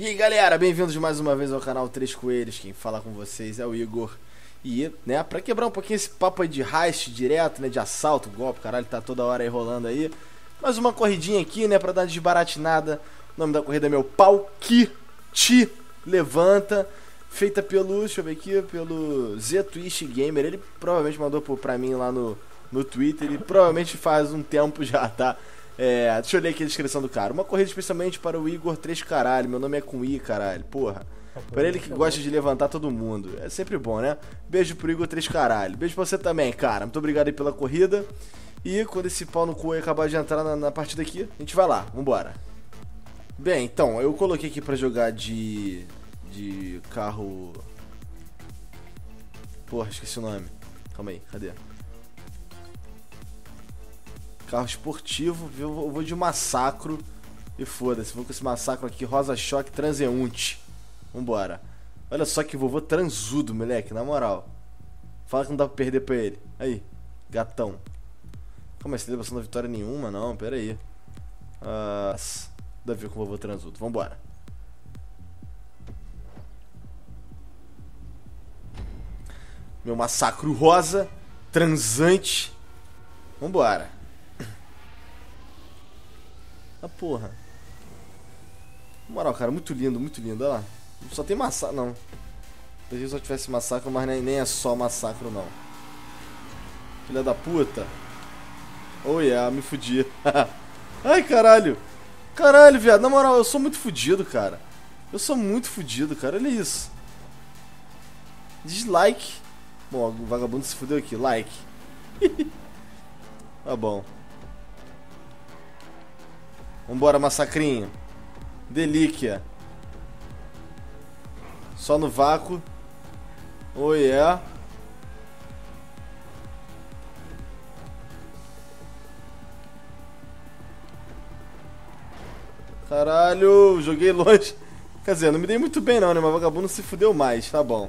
E aí galera, bem-vindos mais uma vez ao canal Três Coelhos. Quem fala com vocês é o Igor. E, né, pra quebrar um pouquinho esse papo aí de heist direto, né, de assalto, golpe, caralho, tá toda hora aí rolando aí. Mais uma corridinha aqui, né, pra dar uma desbaratinada. O nome da corrida é meu Pau Que Te Levanta. Feita pelo, deixa eu ver aqui, pelo Z-Twist Gamer. Ele provavelmente mandou pra mim lá no Twitter. Ele provavelmente faz um tempo já, tá? Deixa eu ler aqui a descrição do cara. Uma corrida especialmente para o Igor 3 caralho. Meu nome é com I, caralho, porra. Para ele que gosta de levantar todo mundo. É sempre bom, né? Beijo pro Igor 3 caralho. Beijo pra você também, cara. Muito obrigado aí pela corrida. E quando esse pau no cu aí acabar de entrar na partida aqui, a gente vai lá, vambora. Bem, então, eu coloquei aqui pra jogar de carro... Porra, esqueci o nome. Calma aí, cadê? Carro esportivo, eu vou de massacro. E foda-se, vou com esse massacro aqui, Rosa Choque Transeunte. Vambora. Olha só que vovô transudo, moleque, na moral. Fala que não dá pra perder pra ele. Aí, gatão. Como é celebração da vitória nenhuma? Não, pera aí. Dá a ver com o vovô transudo, vambora. Meu massacro rosa, transante. Vambora. Ah, porra. Na moral, cara, muito lindo, olha lá. Só tem massacro, não. Se só tivesse massacro, mas nem é só massacro, não. Filha da puta. Oh yeah, me fudi. Ai, caralho. Caralho, viado, na moral, eu sou muito fudido, cara. Eu sou muito fudido, cara, olha isso. Dislike. Bom, o vagabundo se fudeu aqui, like. Tá bom. Vambora, massacrinho. Delíquia. Só no vácuo. Oh yeah. Caralho, joguei longe. Quer dizer, não me dei muito bem não, né? Mas o vagabundo se fudeu mais, tá bom.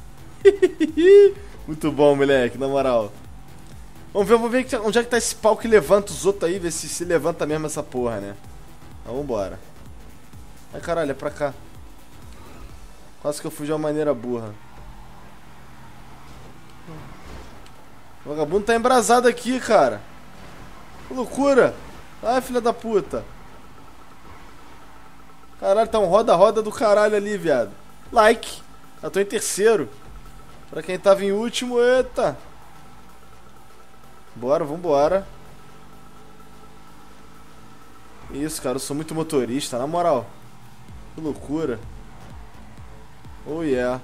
Muito bom, moleque, na moral. Vamos ver onde é que tá esse pau que levanta os outros aí, ver se levanta mesmo essa porra, né? Então vambora. Ai caralho, é pra cá. Quase que eu fui de uma maneira burra. O vagabundo tá embrasado aqui, cara. Que loucura. Ai, filha da puta. Caralho, tá um roda-roda do caralho ali, viado. Like. Eu tô em terceiro. Pra quem tava em último, eita. Bora, vambora. Isso, cara, eu sou muito motorista, na moral. Que loucura. Oh yeah.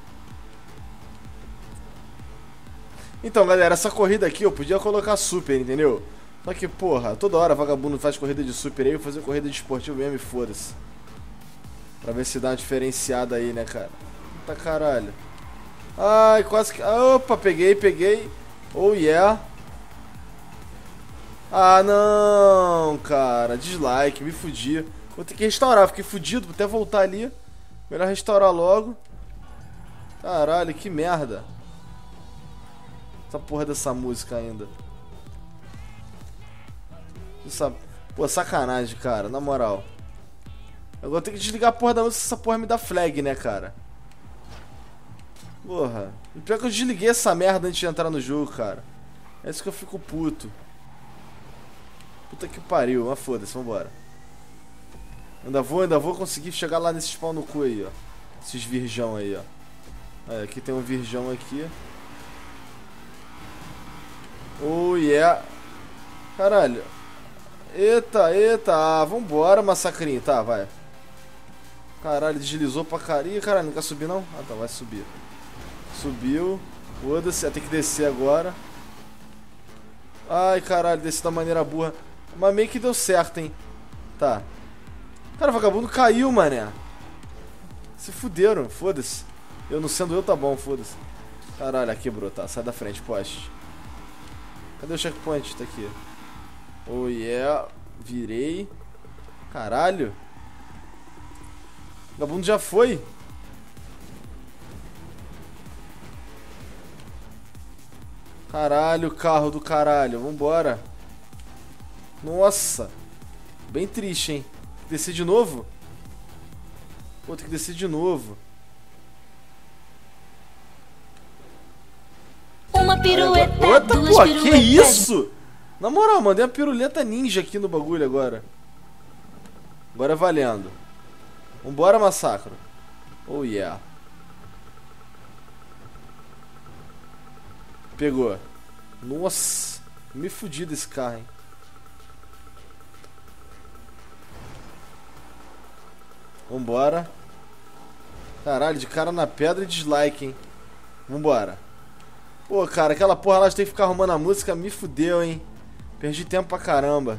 Então, galera, essa corrida aqui eu podia colocar super, entendeu? Só que, porra, toda hora vagabundo faz corrida de super aí, eu vou fazer corrida de esportivo mesmo e foda-se. Pra ver se dá uma diferenciada aí, né, cara? Puta caralho. Ai, quase que... Opa, peguei. Oh yeah. Ah, não, cara. Dislike, me fudi. Vou ter que restaurar, fiquei fudido, vou até voltar ali. Melhor restaurar logo. Caralho, que merda. Essa porra dessa música ainda. Pô, sacanagem, cara, na moral. Agora eu tenho que desligar a porra da música, essa porra me dá flag, né, cara? Porra. E pior que eu desliguei essa merda antes de entrar no jogo, cara. É isso que eu fico puto. Puta que pariu, mas foda-se, vambora. Ainda vou conseguir chegar lá nesse spawn no cu aí, ó. Esses virgão aí, ó. Aí, aqui tem um virgão aqui. Oh yeah. Caralho. Eita. Ah, vambora, massacrinho. Tá, vai. Caralho, deslizou pra caralho. Ih, caralho, não quer subir não? Ah, tá, vai subir. Subiu. Foda-se, tem que descer agora. Ai, caralho, desci da maneira burra. Mas meio que deu certo, hein. Tá. Cara, o vagabundo caiu, mané. Se fuderam, foda-se. Eu não sendo eu, tá bom, foda-se. Caralho, quebrou, tá. Sai da frente, poste. Cadê o checkpoint? Tá aqui. Oh yeah. Virei. Caralho. O vagabundo já foi. Caralho, carro do caralho. Vambora. Nossa. Bem triste, hein. Descer de novo? Pô, tem que descer de novo. Uma pirueta, Outra, duas pô, piruetas. que isso? Na moral, mandei uma piruleta ninja aqui no bagulho agora. Agora é valendo. Vambora, massacro. Oh yeah. Pegou. Nossa, me fudi desse carro, hein. Vambora. Caralho, de cara na pedra e dislike, hein. Vambora. Pô, cara, aquela porra lá de ter que ficar arrumando a música me fudeu, hein. Perdi tempo pra caramba.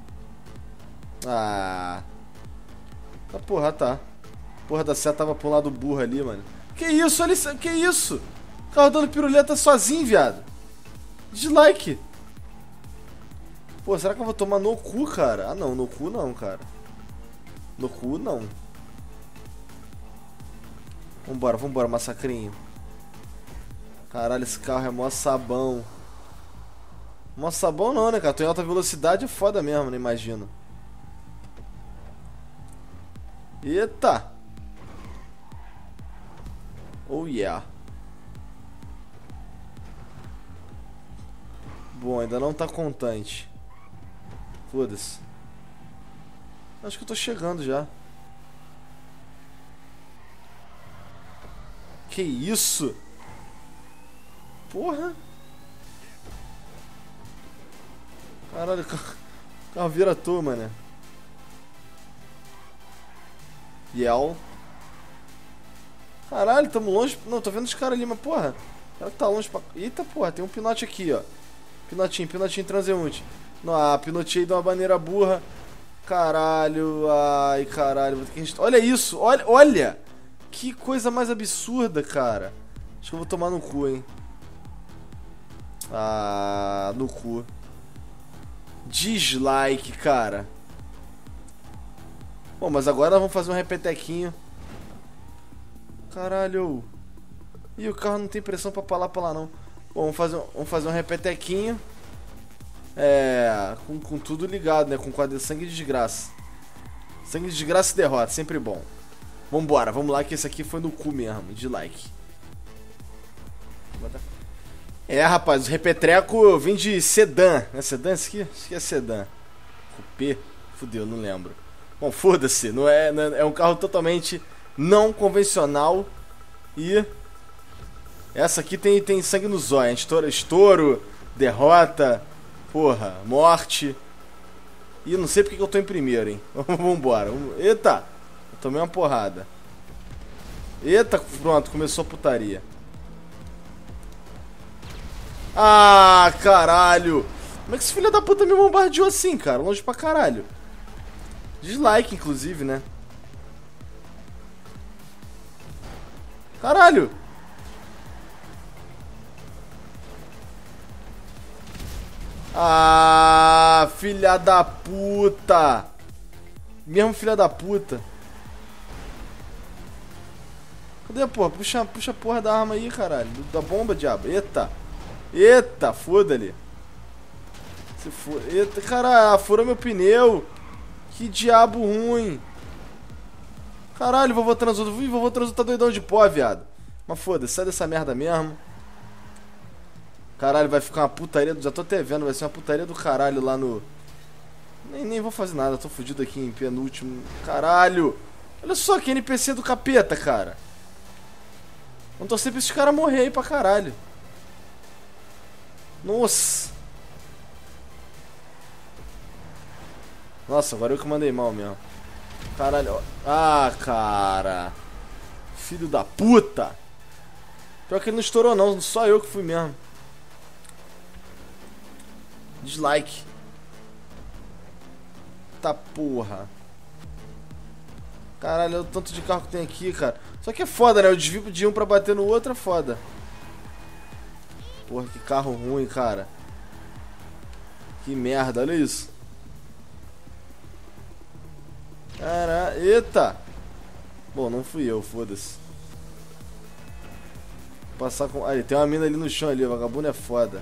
Ah. Ah, porra, tá. Porra da seta tava pro lado burro ali, mano. Que isso, olha isso, que isso? O carro dando piruleta sozinho, viado. Dislike. Pô, será que eu vou tomar no cu, cara? Ah, não, no cu não, cara. No cu não. Vambora, vambora, massacrinho. Caralho, esse carro é mó sabão. Mó sabão não, né, cara? Tô em alta velocidade é foda mesmo, né? Imagino. Eita! Oh yeah. Bom, ainda não tá contante. Foda-se. Acho que eu tô chegando já. Que isso? Porra! Caralho, o carro vira à toa, mano. Yell. Caralho, tamo longe. Não, tô vendo os caras ali, mas porra. Será que tá longe pra. Eita porra, tem um pinote aqui, ó. Pinotinho, pinotinho transeunte. Não, pinoteei de uma maneira burra. Caralho, ai, caralho. Vou ter que... Olha isso, olha, olha. Que coisa mais absurda, cara. Acho que eu vou tomar no cu, hein. Ah, no cu. Dislike, cara. Bom, mas agora nós vamos fazer um repetequinho. Caralho. Ih, o carro não tem pressão pra lá não. Bom, vamos fazer um repetequinho. Com tudo ligado, né? Com quadro de sangue de desgraça. Sangue de desgraça e derrota, sempre bom. Vambora, vamos lá que esse aqui foi no cu mesmo, de like. Rapaz, o repetreco vem de sedã. É sedã esse aqui? Acho que é sedã. Coupé? Fudeu, não lembro. Bom, foda-se, não é um carro totalmente não convencional. E essa aqui tem sangue no zóio, estouro, derrota, porra, morte. E não sei porque que eu tô em primeiro, hein. Vambora. Eita, eu tomei uma porrada. Eita, pronto, começou a putaria. Ah, caralho. Como é que esse filho da puta me bombardeou assim, cara? Longe pra caralho. Dislike, inclusive, né? Caralho. Ah, filha da puta. Mesmo filha da puta. Cadê a porra? Puxa a porra da arma aí, caralho. Da bomba, diabo. Eita. Eita, foda-lhe. Se for... Eita, caralho, furou meu pneu. Que diabo ruim. Caralho, vovô transudo. Vovô transudo tá doidão de pó, viado. Mas foda-se, sai dessa merda mesmo. Caralho, vai ficar uma putaria. Já tô até vendo, vai ser uma putaria do caralho lá no... Nem vou fazer nada, tô fudido aqui em penúltimo. Caralho. Olha só que NPC do capeta, cara. Vamos torcer pra esses caras morrer aí pra caralho. Nossa. Nossa, agora eu que mandei mal mesmo. Caralho. Ah, cara. Filho da puta. Pior que ele não estourou não, só eu que fui mesmo. Dislike. Tá porra. Caralho, olha o tanto de carro que tem aqui, cara. Só que é foda, né? Eu desvio de um pra bater no outro é foda. Porra, que carro ruim, cara. Que merda, olha isso. Caralho, eita. Bom, não fui eu, foda-se. Passar com... Aí, tem uma mina ali no chão ali, o vagabundo é foda.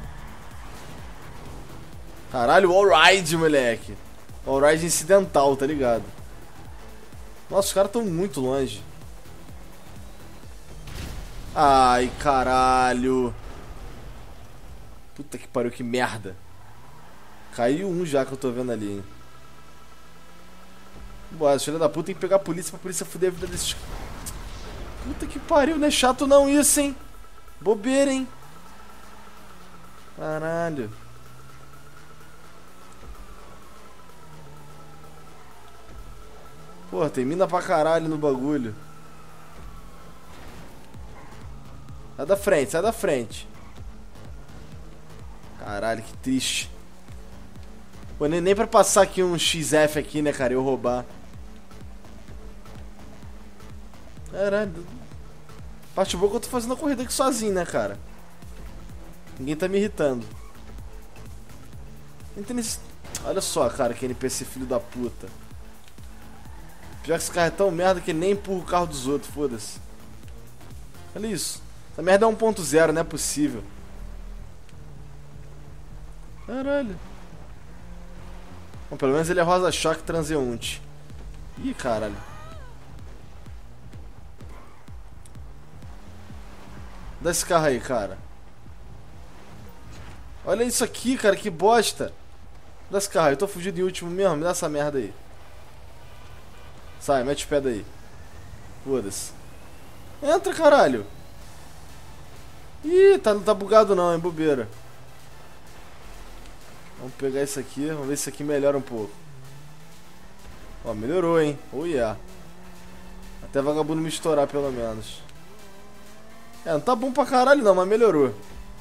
Caralho, wallride, moleque. Wallride incidental, tá ligado? Nossa, os caras tão muito longe. Ai, caralho. Puta que pariu, que merda. Caiu um já que eu tô vendo ali, hein. Bora, filha da puta, tem que pegar a polícia pra polícia fuder a vida desses... Puta que pariu, não é chato não isso, hein. Bobeira, hein. Caralho. Porra, tem mina pra caralho no bagulho. Sai da frente, sai da frente. Caralho, que triste. Pô, nem pra passar aqui um XF aqui, né, cara, eu roubar. Caralho. Parte boa que eu tô fazendo a corrida aqui sozinho, né, cara. Ninguém tá me irritando. Olha só, cara, que NPC filho da puta. Pior que esse carro é tão merda que ele nem empurra o carro dos outros, foda-se. Olha isso. Essa merda é 1.0, não é possível. Caralho. Bom, pelo menos ele é rosa-choque transeunte. Ih, caralho. Dá esse carro aí, cara. Olha isso aqui, cara, que bosta. Dá esse carro aí, eu tô fugindo em último mesmo, me dá essa merda aí. Sai, mete o pé daí. Foda-se. Entra, caralho. Ih, não tá bugado não, hein, bobeira. Vamos pegar isso aqui, vamos ver se isso aqui melhora um pouco. Ó, melhorou, hein. Oh, yeah. Até vagabundo me estourar, pelo menos. É, não tá bom pra caralho não, mas melhorou.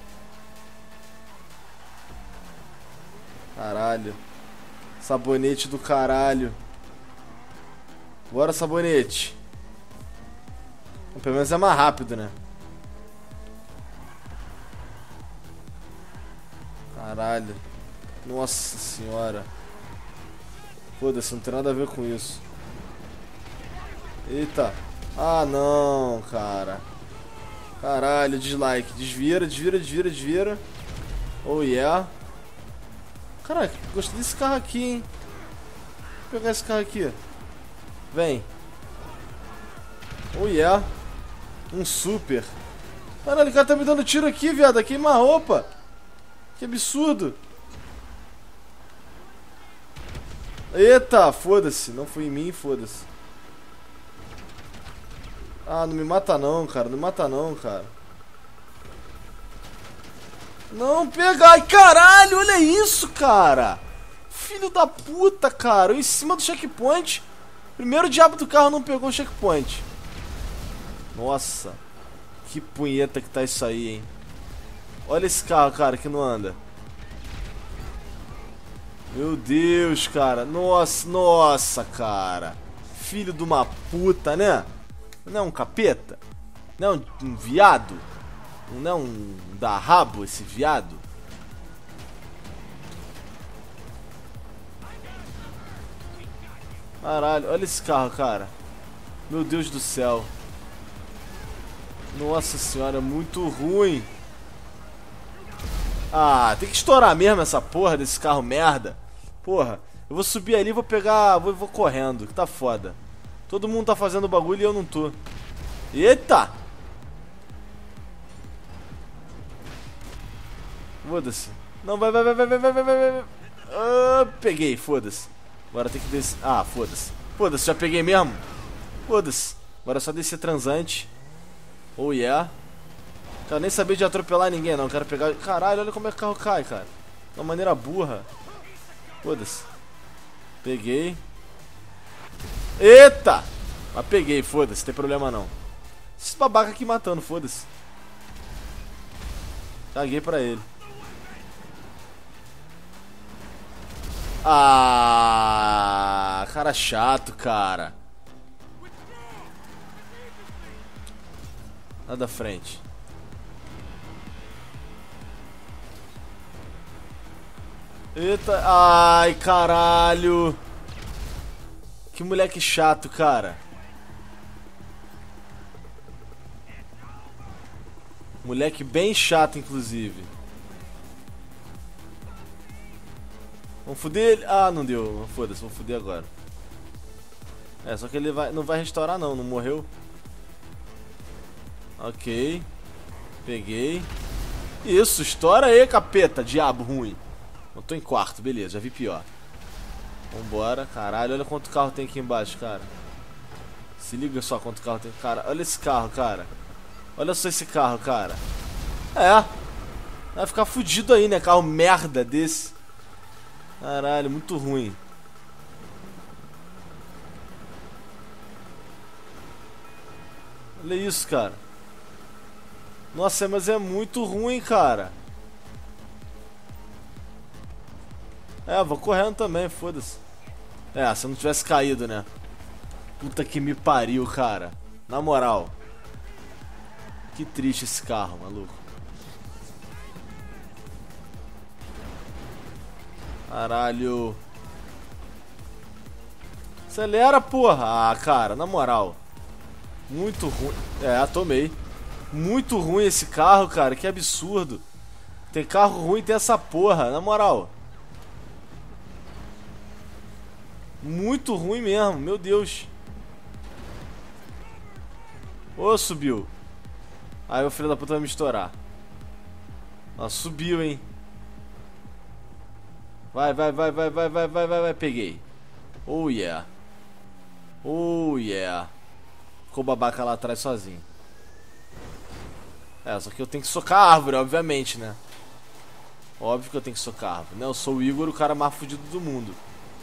Caralho. Sabonete do caralho. Bora, sabonete. Pelo menos é mais rápido, né? Caralho. Nossa senhora. Foda-se, não tem nada a ver com isso. Eita. Ah, não, cara. Caralho, dislike. Desvira, desvira, desvira, desvira. Oh, yeah. Caraca, gostei desse carro aqui, hein. Vou pegar esse carro aqui. Vem. Oh, yeah. Um super. Caralho, o cara tá me dando tiro aqui, viado. Queima a roupa. Que absurdo. Eita, foda-se. Não foi em mim, foda-se. Ah, não me mata não, cara. Não me mata não, cara. Não, pega. Ai, caralho, olha isso, cara. Filho da puta, cara. Eu em cima do checkpoint. Primeiro o diabo do carro não pegou o checkpoint. Nossa. Que punheta que tá isso aí, hein. Olha esse carro, cara, que não anda. Meu Deus, cara. Nossa, nossa, cara. Filho de uma puta, né? Não é um capeta? Não é um viado? Não é um da rabo esse viado? Caralho, olha esse carro, cara. Meu Deus do céu. Nossa senhora, é muito ruim. Ah, tem que estourar mesmo essa porra desse carro merda. Porra, eu vou subir ali e vou pegar... Vou correndo, que tá foda. Todo mundo tá fazendo bagulho e eu não tô. Eita! Foda-se. Não, vai. Ah, peguei, foda-se. Agora tem que descer. Ah, foda-se. Foda-se, já peguei mesmo. Foda-se. Agora é só descer transante. Oh, yeah. Quero nem saber de atropelar ninguém, não. Quero pegar... Caralho, olha como é que o carro cai, cara. De uma maneira burra. Foda-se. Peguei. Eita! Mas peguei, foda-se, não tem problema não. Esse babaca aqui matando, foda-se. Caguei pra ele. Ah, cara chato, cara. Nada da frente. Eita, ai, caralho. Que moleque chato, cara. Moleque bem chato, inclusive. Vamos fuder ele. Ah, não deu. Foda-se, vamos fuder agora. É, só que ele não vai restaurar não morreu. Ok. Peguei. Isso, estoura aí, capeta, diabo ruim. Eu tô em quarto, beleza, já vi pior. Vambora, caralho, olha quanto carro tem aqui embaixo, cara. Se liga só quanto carro tem, cara. Olha esse carro, cara. Olha só esse carro, cara. É. Vai ficar fudido aí, né, carro merda desse. Caralho, muito ruim. Olha isso, cara. Nossa, mas é muito ruim, cara. É, vou correndo também, foda-se. É, se eu não tivesse caído, né? Puta que me pariu, cara. Na moral. Que triste esse carro, maluco. Caralho. Acelera, porra. Ah, cara, na moral. Muito ruim. É, tomei. Muito ruim esse carro, cara. Que absurdo. Tem carro ruim e tem essa porra, na moral. Muito ruim mesmo, meu Deus. Ô, subiu. Aí o filho da puta vai me estourar. Ó, subiu, hein. Vai. Peguei. Oh, yeah. Oh, yeah. Ficou babaca lá atrás sozinho. É, só que eu tenho que socar a árvore, obviamente, né? Óbvio que eu tenho que socar a árvore, né? Eu sou o Igor, o cara mais fudido do mundo.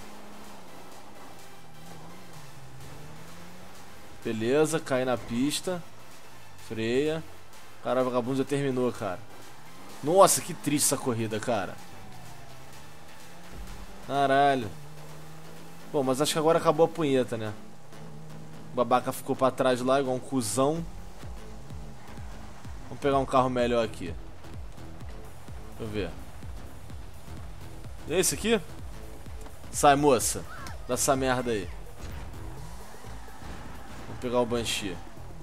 Beleza, cai na pista. Freia. Cara, o vagabundo já terminou, cara. Nossa, que triste essa corrida, cara. Caralho. Bom, mas acho que agora acabou a punheta, né? O babaca ficou pra trás lá, igual um cuzão. Vamos pegar um carro melhor aqui. Deixa eu ver. E esse aqui? Sai, moça. Dá essa merda aí. Vamos pegar o Banshee.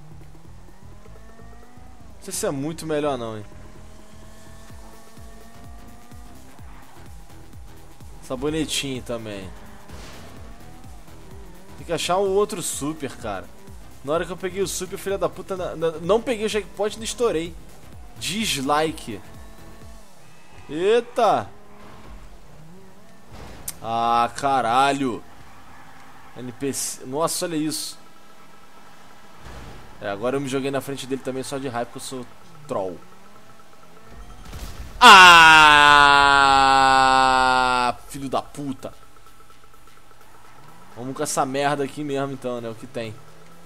Não sei se é muito melhor não, hein. Sabonetinho também. Tem que achar um outro super, cara. Na hora que eu peguei o super, filha da puta, não peguei o checkpoint e não estourei. Dislike. Eita. Ah, caralho. NPC. Nossa, olha isso. É, agora eu me joguei na frente dele também só de raiva porque eu sou troll. Ah, filho da puta. Vamos com essa merda aqui mesmo então, né? O que tem.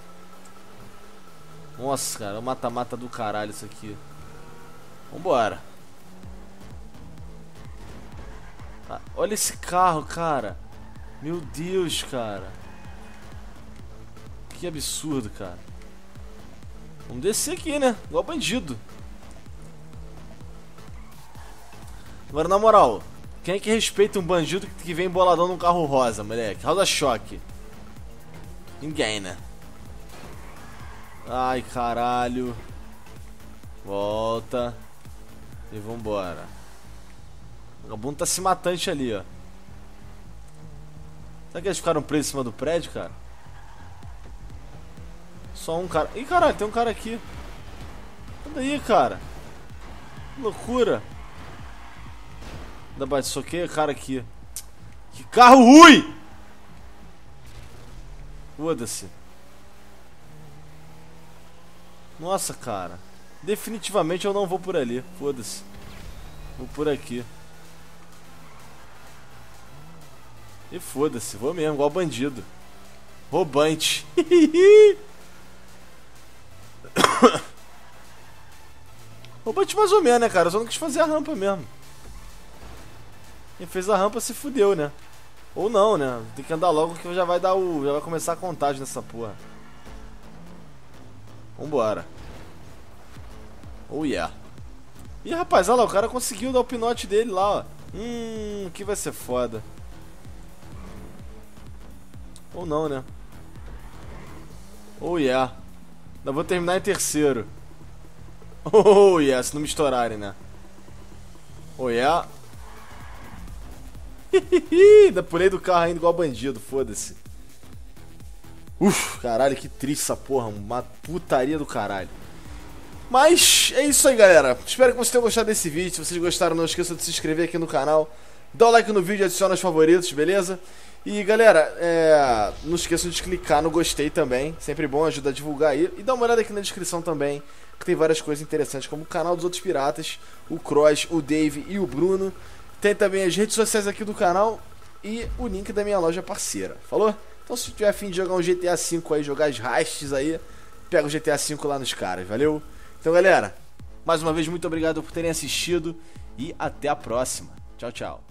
Nossa, cara, o mata-mata do caralho isso aqui. Vambora. Ah, olha esse carro, cara. Meu Deus, cara. Que absurdo, cara. Vamos descer aqui, né? Igual bandido. Agora, na moral, quem é que respeita um bandido que vem boladão num carro rosa, moleque? Rosa choque. Ninguém, né? Ai, caralho. Volta. E vambora. O vagabundo tá se matante ali, ó. Será que eles ficaram presos em cima do prédio, cara? Só um cara. Ih, caralho, tem um cara aqui. Olha aí, cara. Que loucura. Ainda bate, soquei o cara aqui. Que carro ruim! Foda-se. Nossa, cara. Definitivamente eu não vou por ali. Foda-se. Vou por aqui. E foda-se. Vou mesmo, igual bandido. Roubante. Roubante mais ou menos, né, cara? Eu só não quis fazer a rampa mesmo. Quem fez a rampa se fudeu, né? Ou não, né? Tem que andar logo que já vai dar o... já vai começar a contagem nessa porra. Vambora. Oh yeah. Ih, rapaz, olha lá, o cara conseguiu dar o pinote dele lá, ó. Que vai ser foda. Ou não, né? Oh yeah. Ainda vou terminar em terceiro. Oh yeah, se não me estourarem, né? Oh yeah. Ainda pulei do carro ainda igual bandido, foda-se. Caralho, que triste essa porra. Uma putaria do caralho. Mas é isso aí, galera. Espero que vocês tenham gostado desse vídeo. Se vocês gostaram, não esqueçam de se inscrever aqui no canal. Dá o like no vídeo e adiciona os favoritos, beleza? E galera, não esqueçam de clicar no gostei também. Sempre bom, ajuda a divulgar aí. E dá uma olhada aqui na descrição também, que tem várias coisas interessantes, como o canal dos outros piratas, o Cross, o Dave e o Bruno. Tem também as redes sociais aqui do canal e o link da minha loja parceira. Falou? Então se tiver a fim de jogar um GTA V aí, jogar as heists aí, pega o GTA V lá nos caras, valeu? Então galera, mais uma vez muito obrigado por terem assistido e até a próxima. Tchau, tchau.